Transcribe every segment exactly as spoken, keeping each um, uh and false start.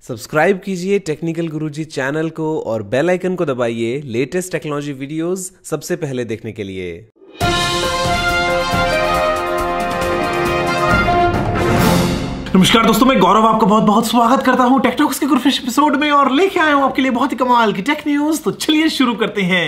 Subscribe कीजिए technical गुरुजी channel को और बेल आइकन को दबाइए लेटेस्ट टेक्नोलॉजी वीडियोस सबसे पहले देखने के लिए। नमस्कार दोस्तों, मैं गौरव आपका बहुत बहुत स्वागत करता हूं टेक्टॉक्स के गुरुफिश एपिसोड में और लेके आया हूं आपके लिए बहुत ही कमाल की टेक न्यूज। तो चलिए शुरू करते हैं।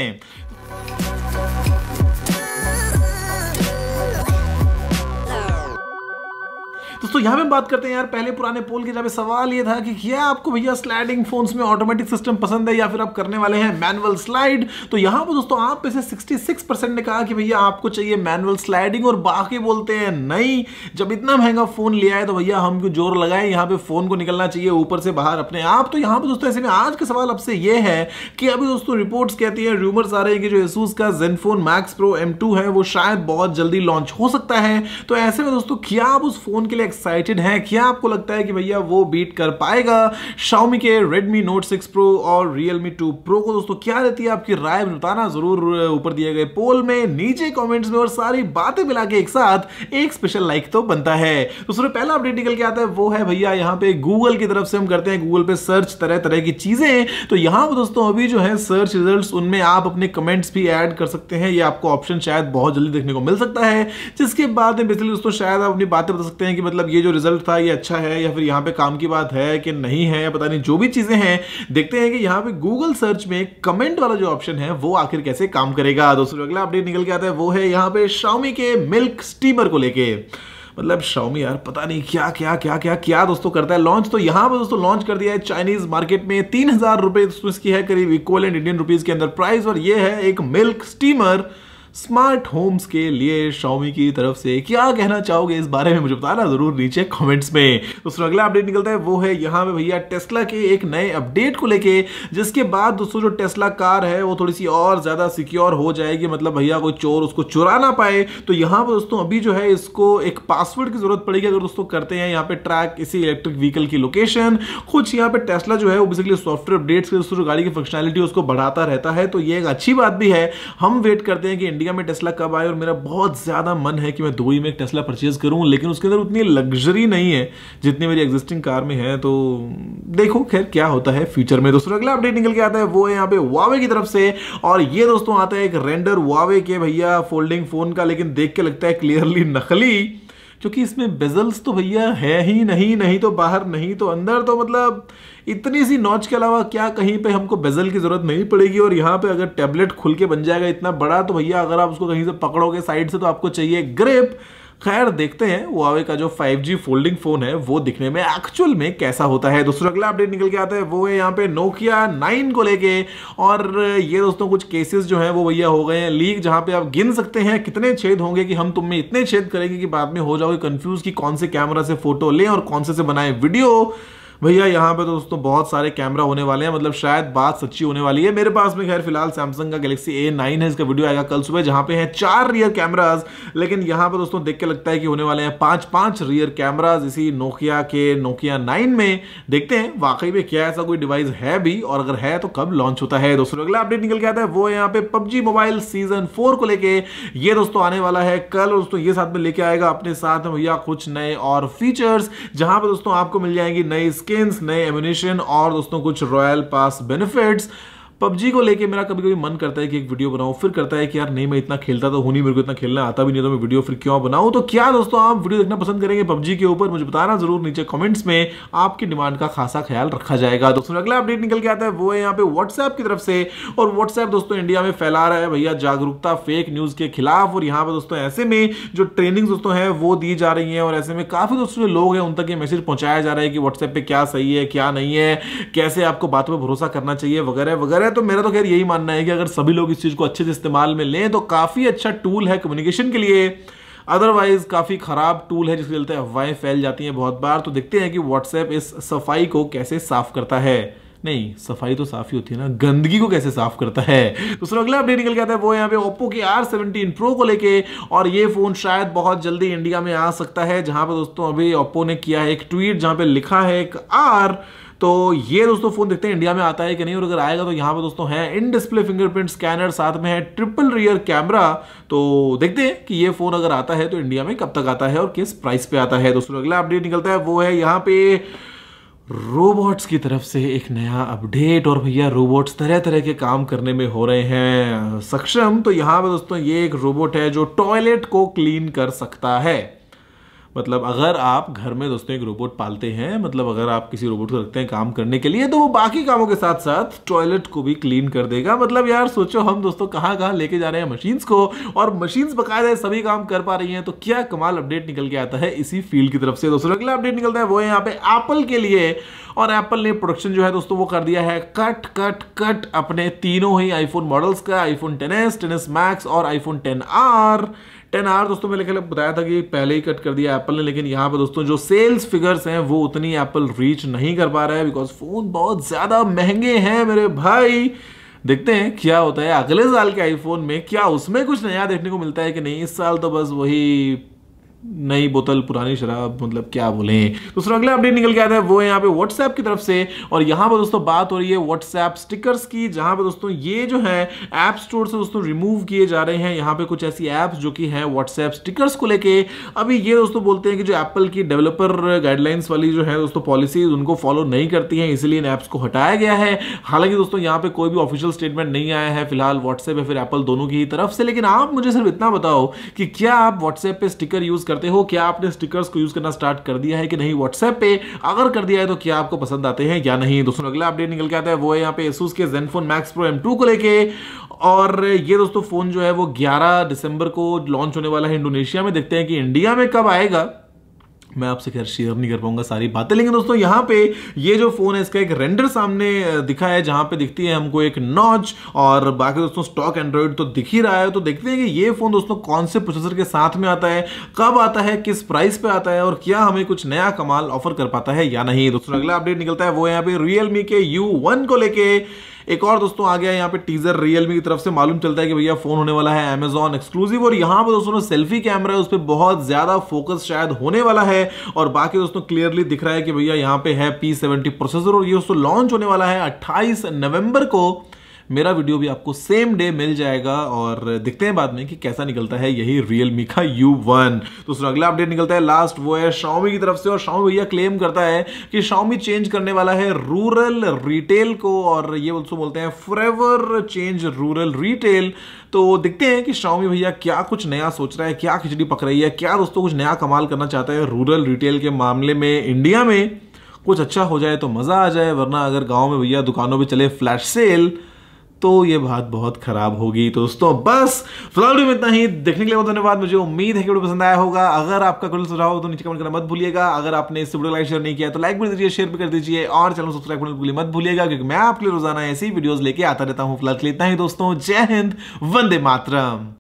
दोस्तों यहां पे बात करते हैं यार पहले पुराने पोल के जब सवाल ये था कि क्या आपको भैया स्लाइडिंग फोन्स में ऑटोमेटिक सिस्टम पसंद है या फिर आप करने वाले हैं मैनुअल स्लाइड। तो यहां पर दोस्तों आप में से छियासठ परसेंट ने कहा कि भैया आपको चाहिए मैनुअल स्लाइडिंग और बाकी बोलते हैं नहीं, जब इतना महंगा फोन लिया है तो भैया हम क्यों जोर लगाएं, यहाँ पे फोन को निकलना चाहिए ऊपर से बाहर अपने आप। तो यहाँ पे दोस्तों ऐसे में आज का सवाल आपसे ये है कि अभी दोस्तों रिपोर्ट्स कहती है, रूमर्स आ रहे हैं कि जो Asus का Zenfone Max Pro M two है वो शायद बहुत जल्दी लॉन्च हो सकता है। तो ऐसे में दोस्तों क्या आप उस फोन के लिए एक्साइटेड हैं? क्या आपको लगता है कि भैया वो बीट कर पाएगा Xiaomi के Redmi Note सिक्स Pro और Realme टू Pro को? दोस्तों क्या रहती है आपकी राय, बताना जरूर ऊपर दिए गए पोल में, नीचे कमेंट्स में, और सारी बातें मिला के एक साथ एक स्पेशल लाइक तो बनता है। दोस्तों पहला अपडेट निकल के आता है वो है भैया यहाँ पे गूगल की तरफ से हम करते हैं गूगल पे सर्च तरह तरह की चीजें। तो यहाँ पे दोस्तों अभी जो है सर्च रिजल्ट्स, उनमें आप अपने कमेंट्स भी ऐड कर सकते हैं। ये आपको ऑप्शन शायद बहुत जल्दी देखने को मिल सकता है, जिसके बाद में बेसिकली दोस्तों शायद आप अपनी बातें बता सकते हैं कि मतलब ये जो रिजल्ट था ये अच्छा है या फिर यहाँ पे काम की बात है कि नहीं है, या पता नहीं जो भी चीजें हैं। देखते हैं कि यहाँ पे गूगल सर्च में कमेंट वाला जो ऑप्शन है वो आखिर कैसे काम करेगा। दोस्तों अगला अपडेट निकल के आता है वो है यहाँ पे Xiaomi के मिल्क स्टीमर को लेके। मतलब Xiaomi यार पता नहीं क्या क्या क्या क्या क्या दोस्तों करता है लॉन्च। तो यहाँ पर दोस्तों लॉन्च कर दिया है चाइनीज मार्केट में, तीन हजार रुपए दोस्तों इसकी है करीब इक्वलेंट इंडियन रुपीज के अंदर प्राइस, और ये है एक मिल्क स्टीमर स्मार्ट होम्स के लिए Xiaomi की तरफ से। क्या कहना चाहोगे इस बारे में मुझे बताना जरूर नीचे कमेंट्स में। दोस्तों अगला अपडेट निकलता है वो है यहाँ पे भैया टेस्ला के एक नए अपडेट को लेके, जिसके बाद दोस्तों जो टेस्ला कार है वो थोड़ी सी और ज्यादा सिक्योर हो जाएगी, मतलब भैया कोई चोर उसको चुरा ना पाए। तो यहाँ पे दोस्तों अभी जो है इसको एक पासवर्ड की जरूरत पड़ेगी अगर दोस्तों करते हैं यहाँ पे ट्रैक इसी इलेक्ट्रिक व्हीकल की लोकेशन। कुछ यहाँ पे टेस्ला जो है वो बेसिकली सॉफ्टवेयर अपडेट्स के दोस्तों जो गाड़ी की फंक्शनैलिटी उसको बढ़ाता रहता है, तो ये एक अच्छी बात भी है। हम वेट करते हैं कि इंडिया में टेस्ला कब आए, और मेरा बहुत ज्यादा मन है कि मैं दो ही में एक टेस्ला परचेज करूं, लेकिन उसके अंदर उतनी लग्जरी नहीं है जितनी मेरी एग्जिस्टिंग कार में है। तो देखो खैर क्या होता है फ्यूचर में। दोस्तों अगला अपडेट निकल के आता है वो है यहाँ पे Huawei की तरफ से, और ये दोस्तों आता है एक रेंडर Huawei के भैया फोल्डिंग फोन का, लेकिन देख के लगता है क्लियरली नकली, क्योंकि इसमें बेजल्स तो भैया है ही नहीं, नहीं तो बाहर नहीं तो अंदर। तो मतलब इतनी सी नॉच के अलावा क्या कहीं पे हमको बेजल की जरूरत नहीं पड़ेगी। और यहाँ पे अगर टैबलेट खुल के बन जाएगा इतना बड़ा, तो भैया अगर आप उसको कहीं से पकड़ोगे साइड से तो आपको चाहिए ग्रिप। खैर देखते हैं Huawei का जो फाइव जी फोल्डिंग फोन है वो दिखने में एक्चुअल में कैसा होता है। दोस्तों अगला अपडेट निकल के आता है वो है यहाँ पे Nokia नाइन को लेके, और ये दोस्तों कुछ केसेस जो हैं वो भैया हो गए हैं लीक, जहां पे आप गिन सकते हैं कितने छेद होंगे कि हम तुम में इतने छेद करेंगे कि बाद में हो जाओगे कंफ्यूज कि कौन से कैमरा से फोटो लें और कौन से से बनाए वीडियो। भैया यहाँ पे तो दोस्तों बहुत सारे कैमरा होने वाले हैं, मतलब शायद बात सच्ची होने वाली है। मेरे पास में खैर फिलहाल सैमसंग का गैलेक्सी ए नाइन है, इसका वीडियो आएगा कल सुबह, जहां पे हैं चार रियर कैमराज, लेकिन यहाँ पे दोस्तों देख के लगता है कि होने वाले हैं पांच पांच रियर कैमराज इसी नोकिया के Nokia नाइन में। देखते हैं वाकई में क्या ऐसा कोई डिवाइस है भी, और अगर है तो कब लॉन्च होता है। दोस्तों अगला अपडेट निकल के आता है वो है यहाँ पे पबजी मोबाइल सीजन फोर को लेके। ये दोस्तों आने वाला है कल, और दोस्तों ये साथ में लेके आएगा अपने साथ में भैया कुछ नए और फीचर्स, जहां पे दोस्तों आपको मिल जाएंगी नई स्किन्स, नए एम्युनिशन और दोस्तों कुछ रॉयल पास बेनिफिट्स। पबजी को लेके मेरा कभी कभी मन करता है कि एक वीडियो बनाऊं, फिर करता है कि यार नहीं मैं इतना खेलता तो हूं नहीं, मेरे को इतना खेलना आता भी नहीं, तो मैं वीडियो फिर क्यों बनाऊं। तो क्या दोस्तों आप वीडियो देखना पसंद करेंगे पबजी के ऊपर? मुझे बताना जरूर नीचे कमेंट्स में, आपकी डिमांड का खासा ख्याल रखा जाएगा। दोस्तों अगला अपडेट निकल के आता है वो है यहाँ पे व्हाट्सएप की तरफ से, और व्हाट्सएप दोस्तों इंडिया में फैला रहा है भैया जागरूकता फेक न्यूज के खिलाफ। और यहाँ पे दोस्तों ऐसे में जो ट्रेनिंग दोस्तों है वो दी जा रही है, और ऐसे में काफी दोस्तों लोग हैं उन तक ये मैसेज पहुंचाया जा रहा है कि व्हाट्सएप पे क्या सही है क्या नहीं है, कैसे आपको बातों पर भरोसा करना चाहिए वगैरह वगैरह। तो मेरा तो खैर यही मानना है कि अगर सभी लोग इस चीज को अच्छे से इस्तेमाल में लें तो काफी अच्छा टूल है कम्युनिकेशन के लिए, अदरवाइज काफी खराब टूल है जिसके चलते अफवाहें फैल जाती हैं बहुत बार। तो देखते हैं कि व्हाट्सएप इस सफाई को कैसे साफ करता है। नहीं, सफाई तो साफ ही होती है ना, गंदगी को कैसे साफ करता है। दूसरा अगला अपडेट निकल के आता है वो यहाँ पे Oppo के आर सेवनटीन Pro को लेके, और ये फोन शायद बहुत जल्दी इंडिया में आ सकता है, जहां पे दोस्तों अभी Oppo ने किया है एक ट्वीट जहां पे लिखा है एक आर। तो ये दोस्तों फोन देखते हैं इंडिया में आता है कि नहीं, और अगर आएगा तो यहाँ पे दोस्तों है इन डिस्प्ले फिंगरप्रिंट स्कैनर, साथ में है ट्रिपल रियर कैमरा। तो देखते हैं कि ये फोन अगर आता है तो इंडिया में कब तक आता है और किस प्राइस पे आता है। दोस्तों अगला अपडेट निकलता है वो है यहाँ पे रोबोट्स की तरफ से एक नया अपडेट और भैया रोबोट्स तरह तरह के काम करने में हो रहे हैं सक्षम। तो यहाँ पे दोस्तों ये एक रोबोट है जो टॉयलेट को क्लीन कर सकता है। मतलब अगर आप घर में दोस्तों एक रोबोट पालते हैं, मतलब अगर आप किसी रोबोट को रखते हैं काम करने के लिए, तो वो बाकी कामों के साथ साथ टॉयलेट को भी क्लीन कर देगा। मतलब यार सोचो हम दोस्तों कहाँ कहाँ लेके जा रहे हैं मशीन्स को, और मशीन्स बकायदा सभी काम कर पा रही हैं। तो क्या कमाल अपडेट निकल के आता है इसी फील्ड की तरफ से। दोस्तों अगला अपडेट निकलता है वो है यहाँ पे एप्पल के लिए, और एप्पल ने प्रोडक्शन जो है दोस्तों वो कर दिया है कट कट कट अपने तीनों ही आईफोन मॉडल्स का, iPhone ten S, ten S max और iPhone ten R. Ten R दोस्तों मैंने कल बताया था कि पहले ही कट कर दिया एप्पल ने, लेकिन यहाँ पे दोस्तों जो सेल्स फिगर्स हैं वो उतनी एप्पल रीच नहीं कर पा रहा है, बिकॉज फोन बहुत ज्यादा महंगे हैं मेरे भाई। देखते हैं क्या होता है अगले साल के आईफोन में, क्या उसमें कुछ नया देखने को मिलता है कि नहीं। इस साल तो बस वही नई बोतल पुरानी शराब, मतलब क्या बोले। दूसरा अगला अपडेट निकल के आता है वो है यहाँ पे व्हाट्सएप की तरफ से, और यहाँ पे दोस्तों बात हो रही है व्हाट्सएप स्टिकर्स की, जहां पे दोस्तों ये जो है ऐप स्टोर से दोस्तों रिमूव किए जा रहे हैं। यहाँ पे कुछ ऐसी ऐप्स जो कि हैं व्हाट्सएप स्टिकर्स को लेके। अभी ये दोस्तों बोलते हैं कि जो एप्पल की डेवलपर गाइडलाइंस वाली जो है दोस्तों पॉलिसीज उनको फॉलो नहीं करती हैं, इसलिए इन ऐप्स को हटाया गया है। हालांकि दोस्तों यहाँ पे कोई भी ऑफिशियल स्टेटमेंट नहीं आया है फिलहाल व्हाट्सएप या फिर एप्पल दोनों की तरफ से। लेकिन आप मुझे सिर्फ इतना बताओ कि क्या आप व्हाट्सएप पे स्टिकर यूज करते हो, क्या आपने स्टिकर्स को यूज करना स्टार्ट कर दिया है कि नहीं व्हाट्सएप पे। अगर कर दिया है तो क्या आपको पसंद आते हैं या नहीं। दोस्तों अगला अपडेट निकल के आता है वो है यहाँ पे Asus के Zenfone Max Pro M two को लेके, और ये दोस्तों फोन जो है वो ग्यारह दिसंबर को लॉन्च होने वाला है इंडोनेशिया में। देखते हैं कि इंडिया में कब आएगा, मैं आपसे खैर शेयर नहीं कर पाऊंगा सारी बातें। लेकिन दोस्तों यहाँ पे ये जो फोन है इसका एक रेंडर सामने दिखा है, जहां पे दिखती है हमको एक नॉच, और बाकी दोस्तों स्टॉक एंड्रॉइड तो दिख ही रहा है। तो देखते हैं कि ये फोन दोस्तों कौन से प्रोसेसर के साथ में आता है, कब आता है, किस प्राइस पे आता है, और क्या हमें कुछ नया कमाल ऑफर कर पाता है या नहीं। दोस्तों अगला अपडेट निकलता है वो यहाँ पे रियलमी के यू वन को लेके। एक और दोस्तों आ गया यहाँ पे टीजर रियलमी की तरफ से, मालूम चलता है कि भैया फोन होने वाला है अमेजॉन एक्सक्लूसिव, और यहाँ पे दोस्तों सेल्फी कैमरा है उस पर बहुत ज्यादा फोकस शायद होने वाला है। और बाकी दोस्तों क्लियरली दिख रहा है कि भैया यहाँ पे है पी सेवेंटी प्रोसेसर, और ये दोस्तों लॉन्च होने वाला है अट्ठाईस नवंबर को। मेरा वीडियो भी आपको सेम डे मिल जाएगा, और देखते हैं बाद में कि कैसा निकलता है यही रियलमी का यू वन। दूसरा अगला अपडेट निकलता है लास्ट वो है Xiaomi की तरफ से, और Xiaomi भैया क्लेम करता है कि Xiaomi चेंज करने वाला है रूरल रिटेल को, और ये दोस्तों बोलते हैं फॉरएवर चेंज रूरल रिटेल। तो देखते हैं कि Xiaomi भैया क्या कुछ नया सोच रहा है, क्या खिचड़ी पक रही है, क्या दोस्तों कुछ नया कमाल करना चाहता है रूरल रिटेल के मामले में। इंडिया में कुछ अच्छा हो जाए तो मजा आ जाए, वरना अगर गांव में भैया दुकानों पे चले फ्लैश सेल तो ये बात बहुत खराब होगी। तो दोस्तों बस फिलहाल में इतना ही, देखने के लिए बहुत धन्यवाद। मुझे उम्मीद है कि वीडियो पसंद आया होगा। अगर आपका कोई सुझाव हो तो नीचे कमेंट करना मत भूलिएगा। अगर आपने इस वीडियो को लाइक शेयर नहीं किया तो लाइक भी दीजिए, शेयर भी कर दीजिए, और चैनल सब्सक्राइब करने के लिए मत भूलिएगा, क्योंकि मैं आपके लिए रोजाना ऐसी वीडियोस लेके आता रहता हूं। फिलहाल के लिए इतना ही दोस्तों, जय हिंद, वंदे मातरम।